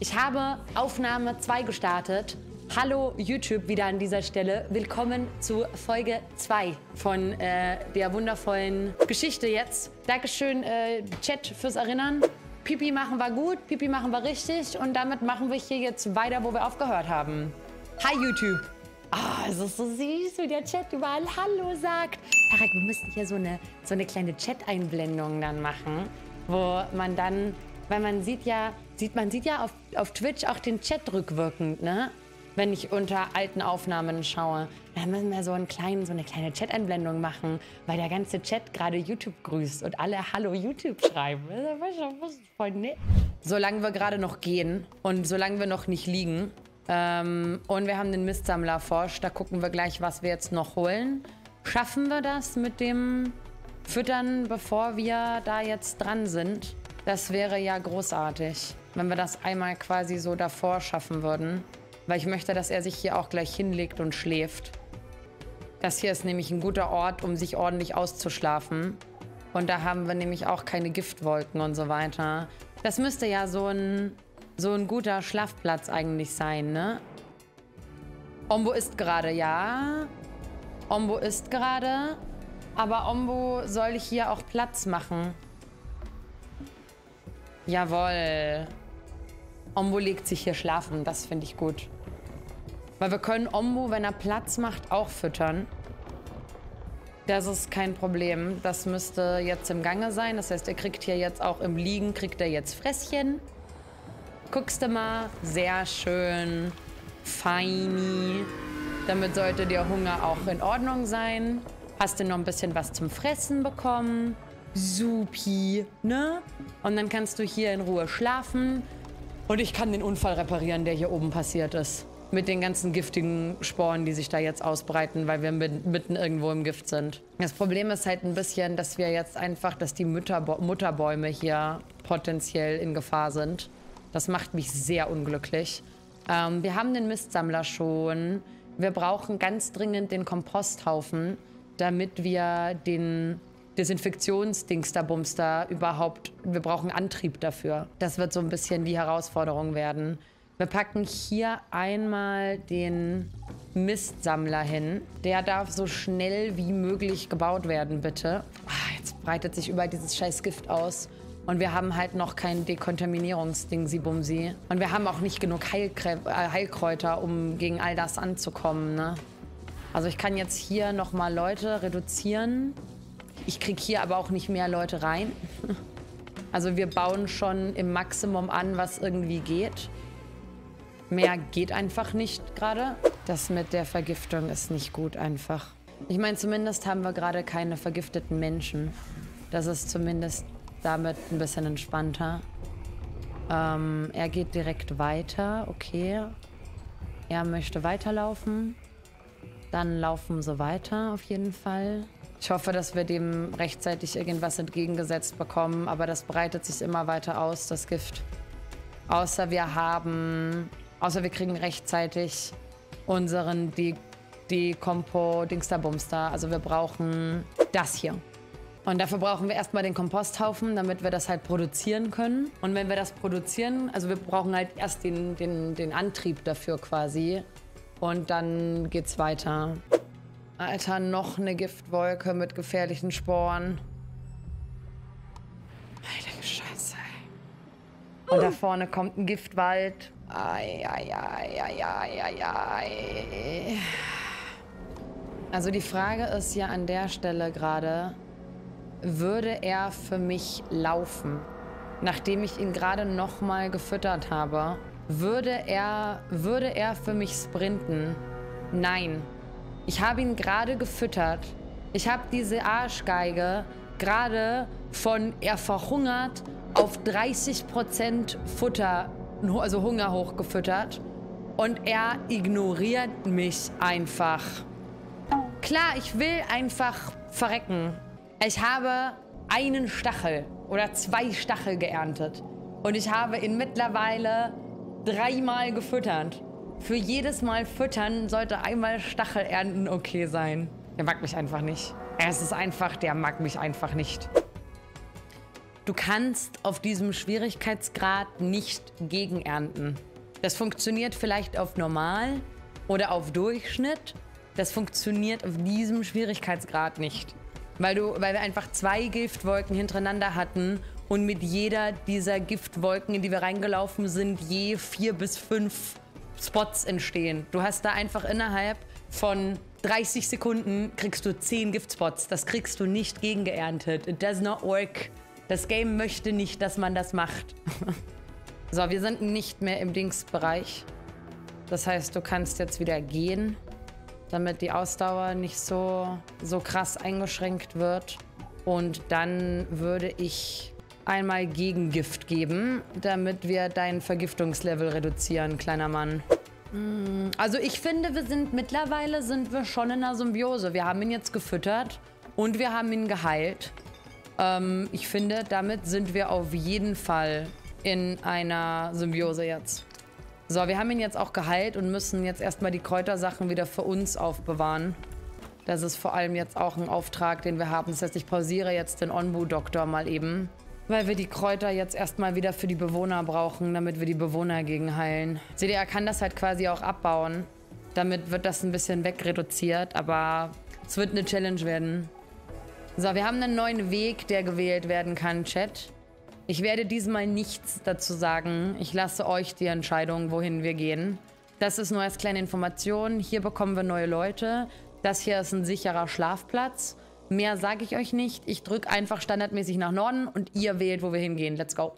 Ich habe Aufnahme 2 gestartet. Hallo YouTube wieder an dieser Stelle. Willkommen zu Folge 2 von der wundervollen Geschichte jetzt. Dankeschön Chat fürs Erinnern. Pipi machen war gut, Pipi machen war richtig und damit machen wir hier jetzt weiter, wo wir aufgehört haben. Hi YouTube. Ah, es ist so süß, wie der Chat überall Hallo sagt. Tarek, wir müssen hier so eine kleine Chat-Einblendung dann machen, wo man dann, weil man sieht ja auf Twitch auch den Chat rückwirkend, ne? Wenn ich unter alten Aufnahmen schaue, dann müssen wir so eine kleine Chat-Einblendung machen, weil der ganze Chat gerade YouTube grüßt und alle Hallo YouTube schreiben. Das ist voll nett. Solange wir gerade noch gehen und solange wir noch nicht liegen und wir haben den Mistsammler forscht, da gucken wir gleich, was wir jetzt noch holen. Schaffen wir das mit dem Füttern, bevor wir da jetzt dran sind? Das wäre ja großartig, wenn wir das einmal quasi so davor schaffen würden. Weil ich möchte, dass er sich hier auch gleich hinlegt und schläft. Das hier ist nämlich ein guter Ort, um sich ordentlich auszuschlafen. Und da haben wir nämlich auch keine Giftwolken und so weiter. Das müsste ja so ein guter Schlafplatz eigentlich sein, ne? Ombo ist gerade, ja. Ombo ist gerade. Aber Ombo soll ich hier auch Platz machen. Jawohl. Ombo legt sich hier schlafen, das finde ich gut. Weil wir können Ombo, wenn er Platz macht, auch füttern. Das ist kein Problem. Das müsste jetzt im Gange sein. Das heißt, er kriegt hier jetzt auch im Liegen, kriegt er jetzt Fresschen. Guckst du mal, sehr schön, feini. Damit sollte der Hunger auch in Ordnung sein. Hast du noch ein bisschen was zum Fressen bekommen? Supi, ne? Und dann kannst du hier in Ruhe schlafen. Und ich kann den Unfall reparieren, der hier oben passiert ist. Mit den ganzen giftigen Sporen, die sich da jetzt ausbreiten, weil wir mitten irgendwo im Gift sind. Das Problem ist halt ein bisschen, dass wir jetzt einfach, dass die Mutterbäume hier potenziell in Gefahr sind. Das macht mich sehr unglücklich. Wir haben den Mistsammler schon. Wir brauchen ganz dringend den Komposthaufen, damit wir den Desinfektionsdingsterbumster überhaupt, wir brauchen Antrieb dafür. Das wird so ein bisschen die Herausforderung werden. Wir packen hier einmal den Mistsammler hin. Der darf so schnell wie möglich gebaut werden, bitte. Jetzt breitet sich überall dieses scheiß Gift aus. Und wir haben halt noch kein Dekontaminierungsding-Sibumsi. Und wir haben auch nicht genug Heilkräuter, um gegen all das anzukommen, ne? Also ich kann jetzt hier nochmal Leute reduzieren. Ich kriege hier aber auch nicht mehr Leute rein. Also wir bauen schon im Maximum an, was irgendwie geht. Mehr geht einfach nicht gerade. Das mit der Vergiftung ist nicht gut einfach. Ich meine, zumindest haben wir gerade keine vergifteten Menschen. Das ist zumindest damit ein bisschen entspannter. Er geht direkt weiter, okay. Er möchte weiterlaufen. Dann laufen sie weiter auf jeden Fall. Ich hoffe, dass wir dem rechtzeitig irgendwas entgegengesetzt bekommen, aber das breitet sich immer weiter aus, das Gift. Außer wir kriegen rechtzeitig unseren Dekompo-Dingsterbumster. Also wir brauchen das hier. Und dafür brauchen wir erstmal den Komposthaufen, damit wir das halt produzieren können. Und wenn wir das produzieren, also wir brauchen halt erst den Antrieb dafür quasi. Und dann geht's weiter. Alter, noch eine Giftwolke mit gefährlichen Sporen. Heilige Scheiße. Und da vorne kommt ein Giftwald. Ai. Also die Frage ist ja an der Stelle gerade, würde er für mich laufen? Nachdem ich ihn gerade noch mal gefüttert habe, würde er für mich sprinten? Nein. Ich habe ihn gerade gefüttert. Ich habe diese Arschgeige gerade von er verhungert auf 30% Futter, also Hunger hochgefüttert. Und er ignoriert mich einfach. Klar, ich will einfach verrecken. Ich habe einen Stachel oder 2 Stachel geerntet. Und ich habe ihn mittlerweile 3-mal gefüttert. Für jedes Mal füttern sollte einmal Stachel ernten okay sein. Der mag mich einfach nicht. Es ist einfach, der mag mich einfach nicht. du kannst auf diesem Schwierigkeitsgrad nicht gegenernten. Das funktioniert vielleicht auf normal oder auf Durchschnitt. Das funktioniert auf diesem Schwierigkeitsgrad nicht. Weil wir einfach 2 Giftwolken hintereinander hatten und mit jeder dieser Giftwolken, in die wir reingelaufen sind, je 4 bis 5 Spots entstehen. Du hast da einfach innerhalb von 30 Sekunden kriegst du 10 Giftspots. Das kriegst du nicht gegengeerntet. It does not work. Das Game möchte nicht, dass man das macht. So, wir sind nicht mehr im Dingsbereich. Das heißt, du kannst jetzt wieder gehen, damit die Ausdauer nicht so krass eingeschränkt wird. Und dann würde ich einmal Gegengift geben, damit wir dein Vergiftungslevel reduzieren, kleiner Mann. Also ich finde, mittlerweile sind wir schon in einer Symbiose. Wir haben ihn jetzt gefüttert und wir haben ihn geheilt. Ich finde, damit sind wir auf jeden Fall in einer Symbiose jetzt. So, wir haben ihn jetzt auch geheilt und müssen jetzt erstmal die Kräutersachen wieder für uns aufbewahren. Das ist vor allem jetzt auch ein Auftrag, den wir haben. Das heißt, ich pausiere jetzt den Onbu-Doktor mal eben, weil wir die Kräuter jetzt erstmal wieder für die Bewohner brauchen, damit wir die Bewohner gegen heilen. Seht ihr, er kann das halt quasi auch abbauen. Damit wird das ein bisschen wegreduziert, aber es wird eine Challenge werden. So, wir haben einen neuen Weg, der gewählt werden kann, Chat. Ich werde diesmal nichts dazu sagen. Ich lasse euch die Entscheidung, wohin wir gehen. Das ist nur als kleine Information. Hier bekommen wir neue Leute. Das hier ist ein sicherer Schlafplatz. Mehr sage ich euch nicht. Ich drücke einfach standardmäßig nach Norden und ihr wählt, wo wir hingehen. Let's go.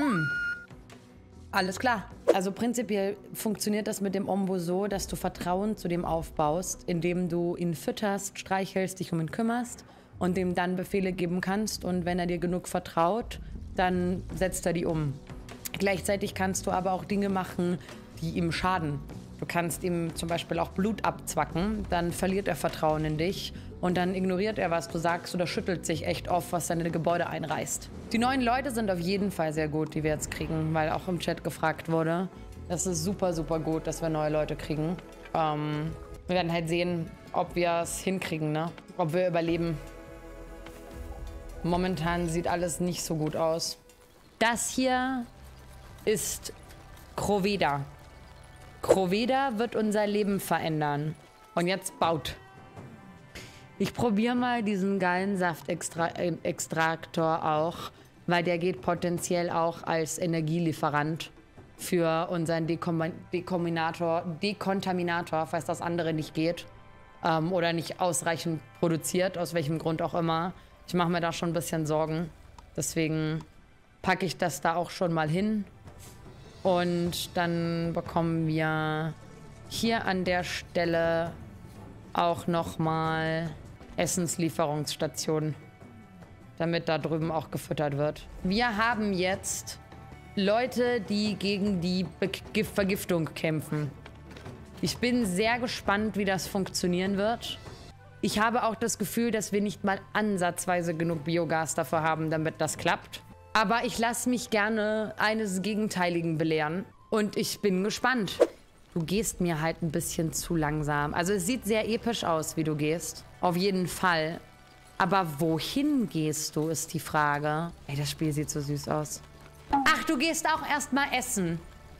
Alles klar. Also prinzipiell funktioniert das mit dem Ombo so, dass du Vertrauen zu dem aufbaust, indem du ihn fütterst, streichelst, dich um ihn kümmerst und dem dann Befehle geben kannst. Und wenn er dir genug vertraut, dann setzt er die um. Gleichzeitig kannst du aber auch Dinge machen, die ihm schaden. Du kannst ihm zum Beispiel auch Blut abzwacken, dann verliert er Vertrauen in dich und dann ignoriert er, was du sagst oder schüttelt sich echt oft, was seine Gebäude einreißt. Die neuen Leute sind auf jeden Fall sehr gut, die wir jetzt kriegen, weil auch im Chat gefragt wurde. Das ist super, super gut, dass wir neue Leute kriegen. Wir werden halt sehen, ob wir es hinkriegen, ne? Ob wir überleben. Momentan sieht alles nicht so gut aus. Das hier ist Kroveda. Kroveda wird unser Leben verändern. Und jetzt baut. Ich probiere mal diesen geilen Saftextraktor auch, weil der geht potenziell auch als Energielieferant für unseren Dekontaminator, falls das andere nicht geht oder nicht ausreichend produziert, aus welchem Grund auch immer. Ich mache mir da schon ein bisschen Sorgen. Deswegen packe ich das da auch schon mal hin. Und dann bekommen wir hier an der Stelle auch nochmal Essenslieferungsstationen, damit da drüben auch gefüttert wird. Wir haben jetzt Leute, die gegen die Vergiftung kämpfen. Ich bin sehr gespannt, wie das funktionieren wird. Ich habe auch das Gefühl, dass wir nicht mal ansatzweise genug Biogas dafür haben, damit das klappt. Aber ich lasse mich gerne eines Gegenteiligen belehren. Und ich bin gespannt. Du gehst mir halt ein bisschen zu langsam. Also es sieht sehr episch aus, wie du gehst. Auf jeden Fall. Aber wohin gehst du, ist die Frage. Ey, das Spiel sieht so süß aus. Ach, du gehst auch erstmal essen.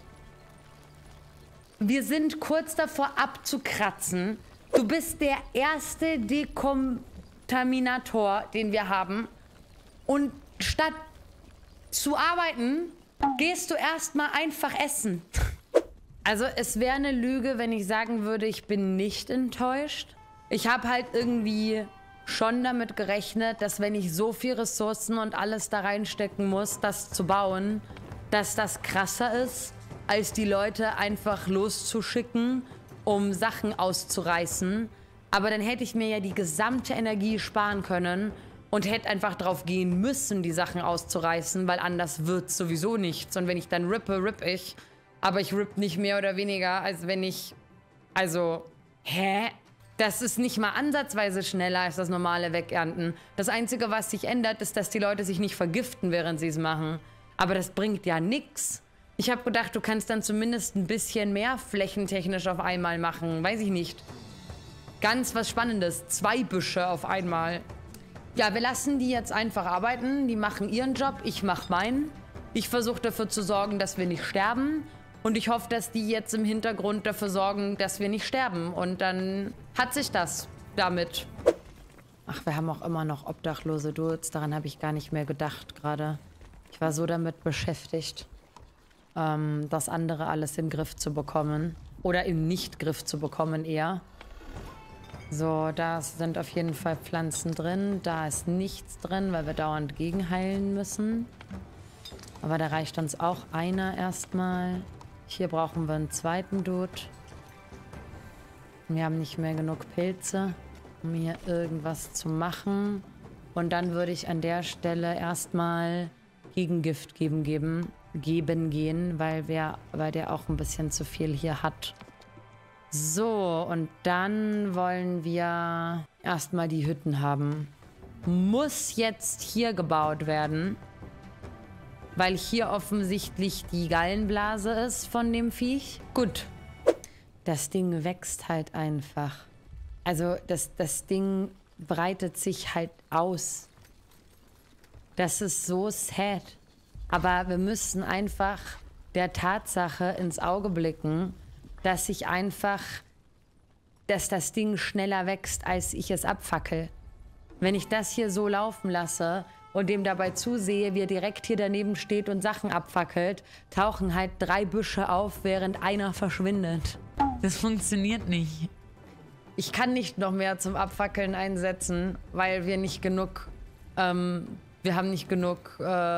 Wir sind kurz davor abzukratzen. Du bist der erste Dekontaminator, den wir haben. Und statt zu arbeiten, gehst du erstmal einfach essen. Also es wäre eine Lüge, wenn ich sagen würde, ich bin nicht enttäuscht. Ich habe halt irgendwie schon damit gerechnet, dass wenn ich so viel Ressourcen und alles da reinstecken muss, das zu bauen, dass das krasser ist, als die Leute einfach loszuschicken, um Sachen auszureißen. Aber dann hätte ich mir ja die gesamte Energie sparen können und hätte einfach drauf gehen müssen, die Sachen auszureißen, weil anders wird sowieso nichts. Und wenn ich dann rippe, ripp ich. Aber ich ripp nicht mehr oder weniger, als wenn ich... Also, hä? Das ist nicht mal ansatzweise schneller als das normale Wegernten. Das Einzige, was sich ändert, ist, dass die Leute sich nicht vergiften, während sie es machen. Aber das bringt ja nix. Ich habe gedacht, du kannst dann zumindest ein bisschen mehr flächentechnisch auf einmal machen. Weiß ich nicht. Ganz was Spannendes. 2 Büsche auf einmal. Ja, wir lassen die jetzt einfach arbeiten. Die machen ihren Job, ich mache meinen. Ich versuche dafür zu sorgen, dass wir nicht sterben. Und ich hoffe, dass die jetzt im Hintergrund dafür sorgen, dass wir nicht sterben. Und dann hat sich das damit. Ach, wir haben auch immer noch obdachlose Dudes. Daran habe ich gar nicht mehr gedacht gerade. Ich war so damit beschäftigt, das andere alles in den Griff zu bekommen. Oder im Nicht-Griff zu bekommen eher. So, da sind auf jeden Fall Pflanzen drin. Da ist nichts drin, weil wir dauernd gegenheilen müssen. Aber da reicht uns auch einer erstmal. Hier brauchen wir einen zweiten Dude. Wir haben nicht mehr genug Pilze, um hier irgendwas zu machen. Und dann würde ich an der Stelle erstmal Gegengift geben gehen, weil der auch ein bisschen zu viel hier hat. So, und dann wollen wir erstmal die Hütten haben. Muss jetzt hier gebaut werden, weil hier offensichtlich die Gallenblase ist von dem Viech. Gut, das Ding wächst halt einfach. Also das Ding breitet sich halt aus. Das ist so sad. Aber wir müssen einfach der Tatsache ins Auge blicken, dass das Ding schneller wächst, als ich es abfackel. Wenn ich das hier so laufen lasse und dem dabei zusehe, wie er direkt hier daneben steht und Sachen abfackelt, tauchen halt 3 Büsche auf, während einer verschwindet. Das funktioniert nicht. Ich kann nicht noch mehr zum Abfackeln einsetzen, weil wir nicht genug, wir haben nicht genug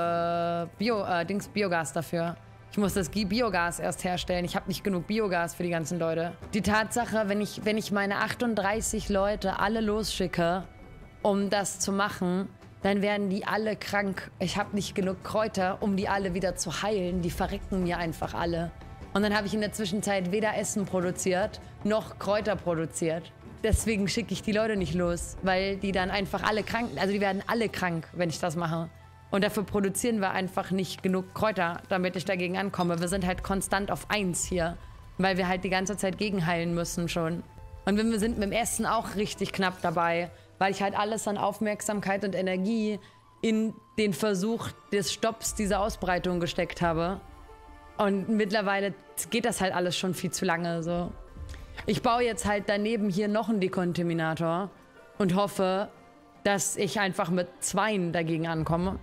Biogas dafür. Ich muss das Biogas erst herstellen. Ich habe nicht genug Biogas für die ganzen Leute. Die Tatsache, wenn ich meine 38 Leute alle losschicke, um das zu machen, dann werden die alle krank. Ich habe nicht genug Kräuter, um die alle wieder zu heilen. Die verrecken mir einfach alle. Und dann habe ich in der Zwischenzeit weder Essen produziert, noch Kräuter produziert. Deswegen schicke ich die Leute nicht los, weil die dann einfach alle krank, also die werden alle krank, wenn ich das mache. Und dafür produzieren wir einfach nicht genug Kräuter, damit ich dagegen ankomme. Wir sind halt konstant auf 1 hier, weil wir halt die ganze Zeit gegenheilen müssen schon. Und wir sind mit dem Essen auch richtig knapp dabei, weil ich halt alles an Aufmerksamkeit und Energie in den Versuch des Stopps dieser Ausbreitung gesteckt habe. Und mittlerweile geht das halt alles schon viel zu lange so. Ich baue jetzt halt daneben hier noch einen Dekontaminator und hoffe, dass ich einfach mit 2 dagegen ankomme.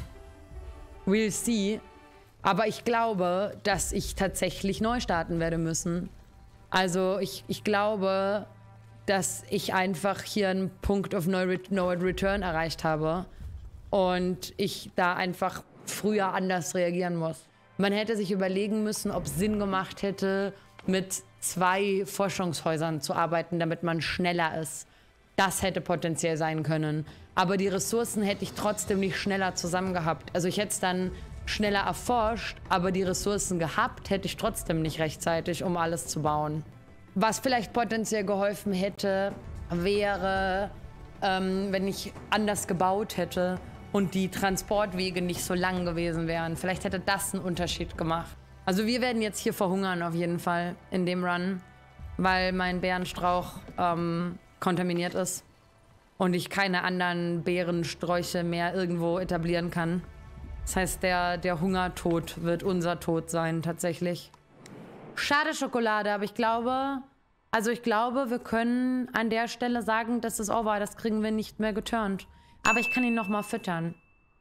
We'll see. Aber ich glaube, dass ich tatsächlich neu starten werde müssen. Also ich glaube, dass ich einfach hier einen Punkt of No Return erreicht habe. Und ich da einfach früher anders reagieren muss. Man hätte sich überlegen müssen, ob es Sinn gemacht hätte, mit 2 Forschungshäusern zu arbeiten, damit man schneller ist. Das hätte potenziell sein können. Aber die Ressourcen hätte ich trotzdem nicht schneller zusammen gehabt. Also ich hätte es dann schneller erforscht, aber die Ressourcen gehabt hätte ich trotzdem nicht rechtzeitig, um alles zu bauen. Was vielleicht potenziell geholfen hätte, wäre, wenn ich anders gebaut hätte und die Transportwege nicht so lang gewesen wären. Vielleicht hätte das einen Unterschied gemacht. Also wir werden jetzt hier verhungern auf jeden Fall in dem Run, weil mein Beerenstrauch kontaminiert ist und ich keine anderen Beerensträuche mehr irgendwo etablieren kann. Das heißt, der Hungertod wird unser Tod sein, tatsächlich. Schade Schokolade, aber ich glaube, wir können an der Stelle sagen, dass es over. Das kriegen wir nicht mehr geturnt. Aber ich kann ihn noch mal füttern.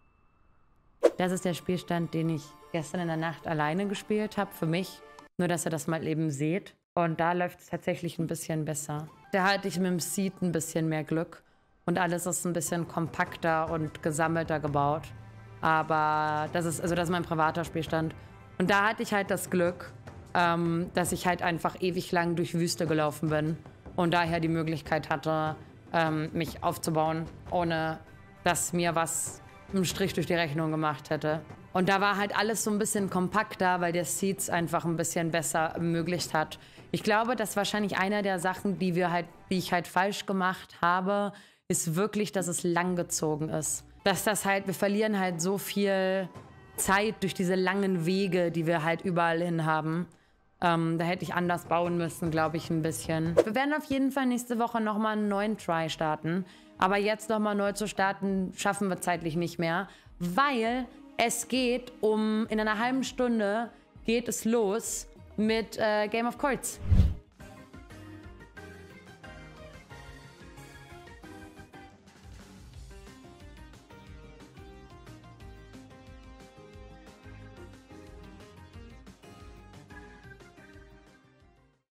Das ist der Spielstand, den ich gestern in der Nacht alleine gespielt habe, für mich. Nur, dass ihr das mal eben seht. Und da läuft es tatsächlich ein bisschen besser. Da hatte ich mit dem Seed ein bisschen mehr Glück. Und alles ist ein bisschen kompakter und gesammelter gebaut. Aber das ist mein privater Spielstand. Und da hatte ich halt das Glück, dass ich halt einfach ewig lang durch Wüste gelaufen bin. Und daher die Möglichkeit hatte, mich aufzubauen, ohne dass mir was einen Strich durch die Rechnung gemacht hätte. Und da war halt alles so ein bisschen kompakter, weil der Seeds einfach ein bisschen besser ermöglicht hat. Ich glaube, dass wahrscheinlich einer der Sachen, die ich halt falsch gemacht habe, ist wirklich, dass es langgezogen ist. Dass wir verlieren halt so viel Zeit durch diese langen Wege, die wir halt überall hin haben. Da hätte ich anders bauen müssen, glaube ich, ein bisschen. Wir werden auf jeden Fall nächste Woche nochmal einen neuen Try starten. Aber jetzt nochmal neu zu starten, schaffen wir zeitlich nicht mehr. Weil es geht in einer halben Stunde geht es los mit Game of Chords.